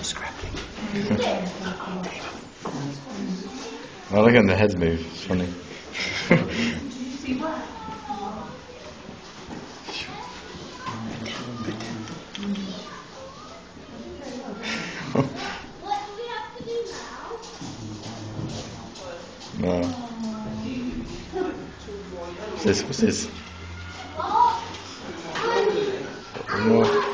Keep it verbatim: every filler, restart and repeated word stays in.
I like when the heads move, it's funny. No. What's this? What's this? No.